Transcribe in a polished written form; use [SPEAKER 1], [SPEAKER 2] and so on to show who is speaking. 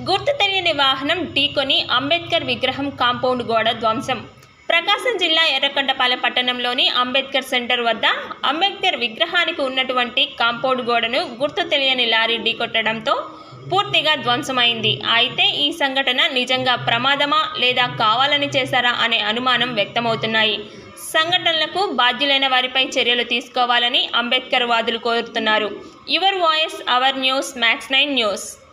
[SPEAKER 1] గుర్తు తెలియని వాహనం ఢీకొని అంబేద్కర్ విగ్రహం కాంపౌండ్ గోడ ధ్వంసం. ప్రకాశం జిల్లా ఎర్రగొండపాలెం పట్టణంలోని అంబేద్కర్ సెంటర్ వద్ద అంబేద్కర్ విగ్రహానికి ఉన్నటువంటి కాంపౌండ్ గోడను గుర్తు తెలియని లారీ ఢీకొట్టడంతో పూర్తిగా ధ్వంసమైంది. అయితే ఈ సంఘటన నిజంగా ప్రమాదమా లేదా కావాలని చేశారా అనే అనుమానం వ్యక్తమవుతున్నాయి. సంఘటనలకు బాధ్యులైన వారిపై చర్యలు తీసుకోవాలని అంబేద్కర్ వాదులు కోరుతున్నారు. Your voice our news, max9 news.